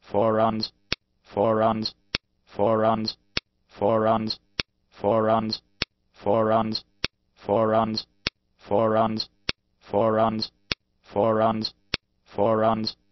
foreruns, foreruns, foreruns, foreruns, foreruns, foreruns, foreruns, foreruns, foreruns, foreruns, foreruns,